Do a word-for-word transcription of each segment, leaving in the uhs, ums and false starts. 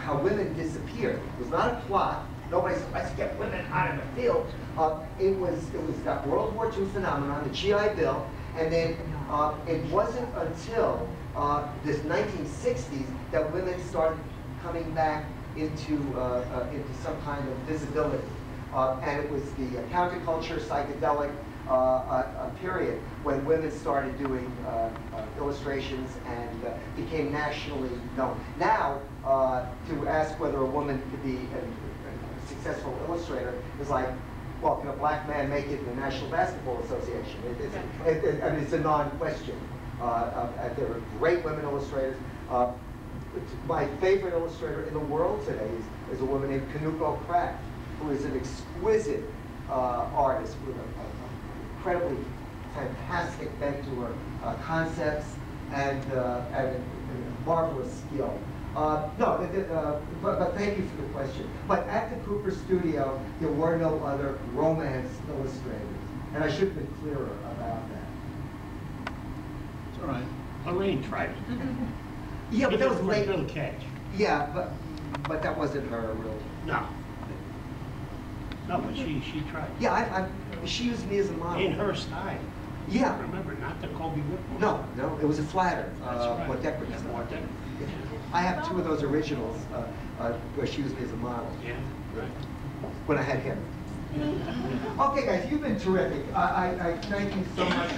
how women disappeared. It was not a plot. Nobody said, let's get women out of the field. Uh, it was it was that World War Two phenomenon, the G I Bill, and then uh, it wasn't until uh, this nineteen sixties that women started coming back into uh, uh, into some kind of visibility. Uh, and it was the uh, counterculture, psychedelic uh, uh, period when women started doing uh, uh, illustrations and uh, became nationally known. Now, uh, to ask whether a woman could be a, a successful illustrator is like, well, can a black man make it in the National Basketball Association? It, it's, it, it, I mean, it's a non-question. Uh, uh, there are great women illustrators. Uh, my favorite illustrator in the world today is, is a woman named Kanuko Pratt, who is an exquisite uh, artist with an incredibly fantastic bent to her uh, concepts and, uh, and, and marvelous skill. Uh, no, uh, but, but thank you for the question. But at the Cooper studio, there were no other romance illustrators. And I should have been clearer about that. It's all right. Elaine tried it. Yeah, but that was late. late. Little catch. Yeah, but but that wasn't her real. No. No, but she she tried. Yeah, I, I, she used me as a model. In her style. Yeah. Remember, not the Coby Whitmore. No, no, it was a flatter. That's uh, right. More decorative. Yeah, more decorative. Yeah. I have two of those originals uh, uh, where she used me as a model. Yeah, right. When I had him. Okay, guys, you've been terrific. I, I, I thank you so much.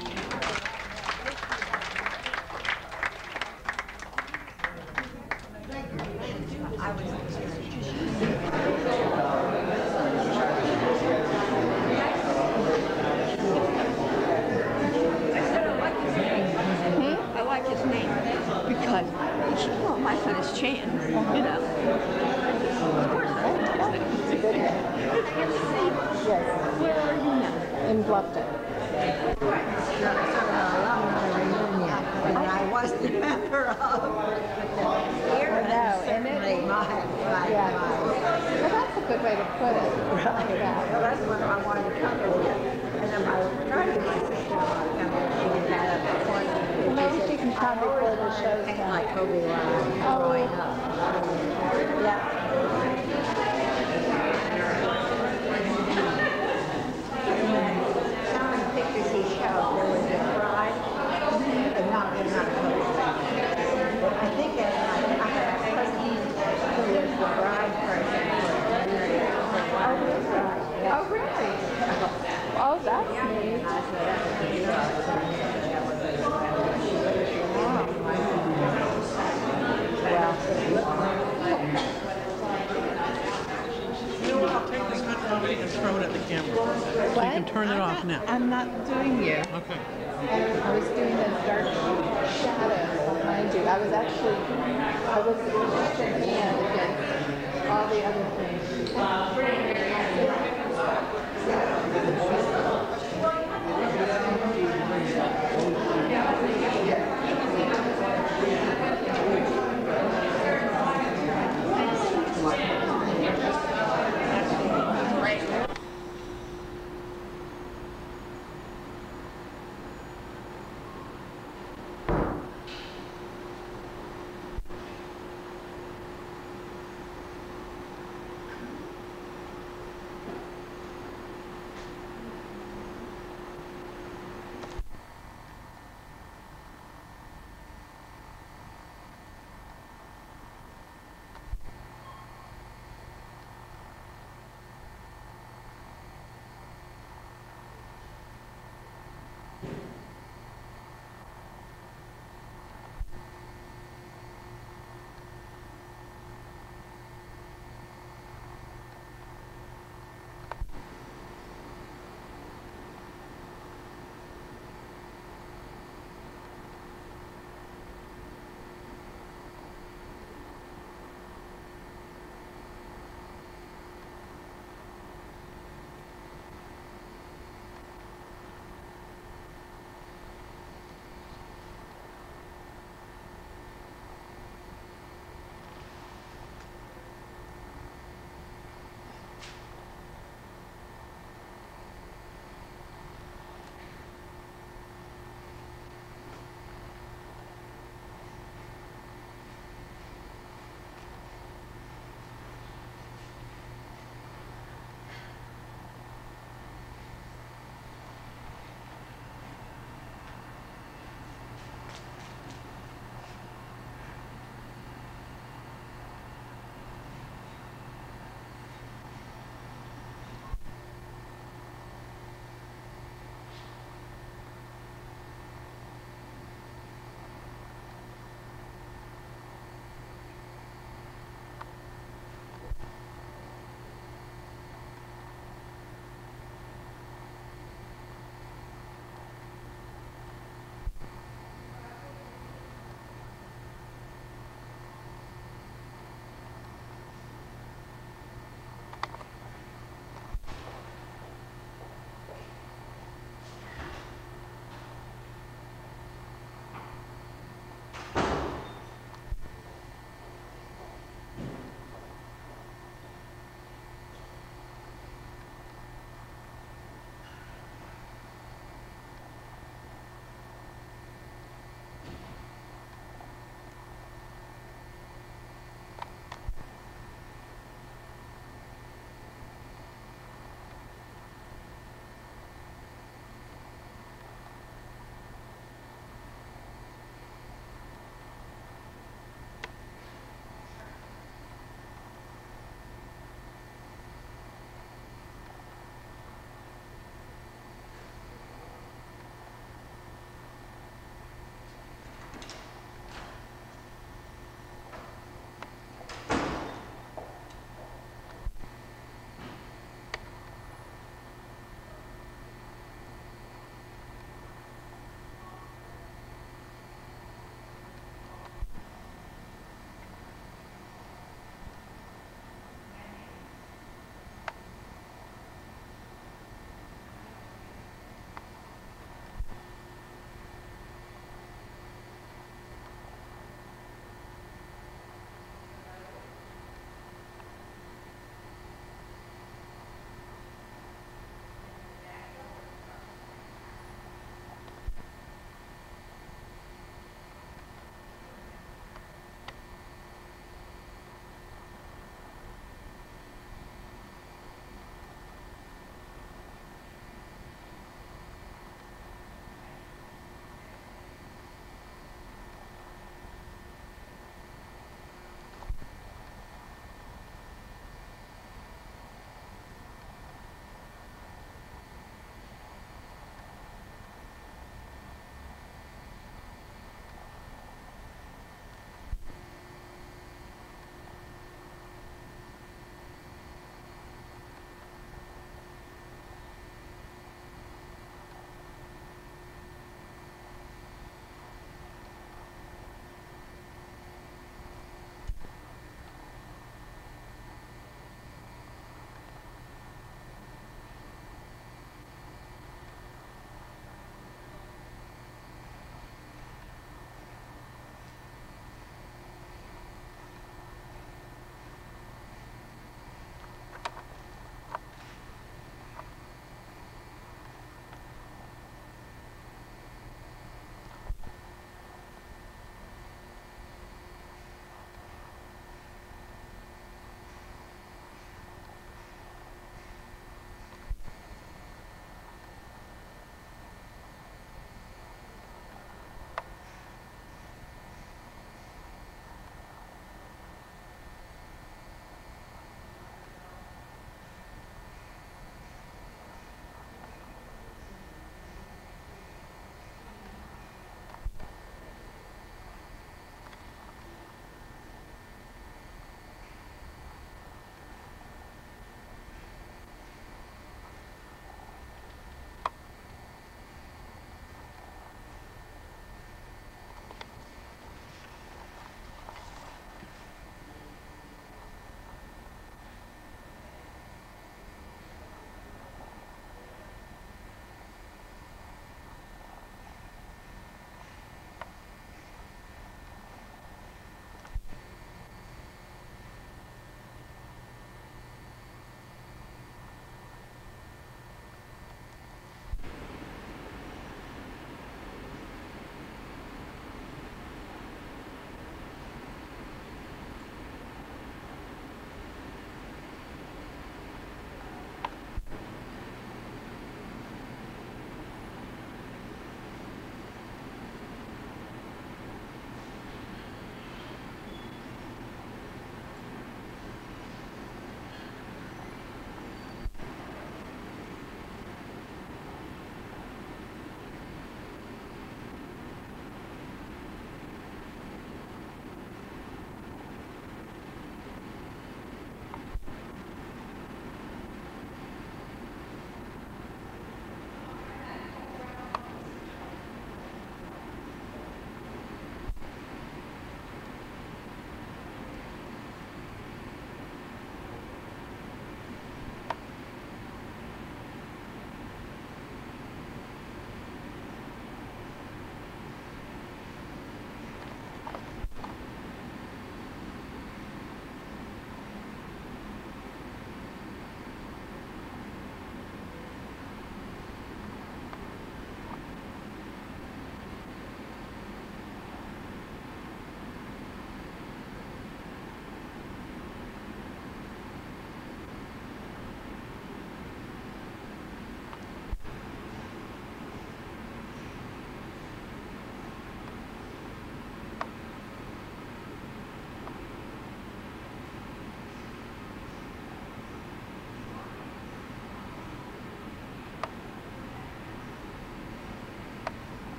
Like Coby Whitmore growing up. Yeah. Some of the pictures he showed, there was a bride, but not, not Coby. But I think it, I had a cousin who was the bride person for Mary. Oh, really? Oh, that's neat. I said, that's what he was. You know what, I'll take this copy and throw it at the camera. So you can turn it I'm off not, now. I'm not doing you. Okay. I was doing the dark shadow behind you. I was actually, I was the hand against all the other things.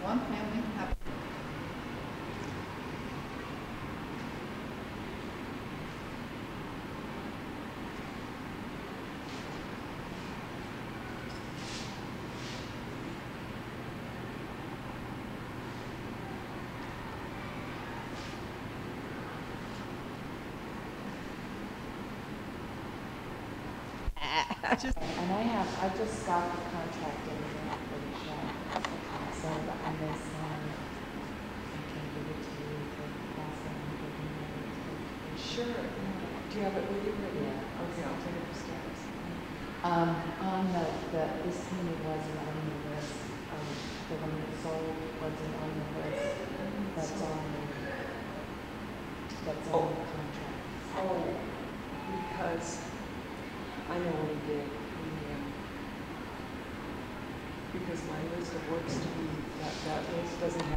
one family have. And I have, I just got the contract in the mail for the show. So on this one, I can give it to you for passing and giving it. Sure. Do you have it with you? Yeah. Okay, I'll take it upstairs. Um, on the, the, this one wasn't on the list. Um, the one that sold wasn't on the list. That's on the, that's on the contract. Oh, because I know we did. We, um, because my list of works to be, that, that list doesn't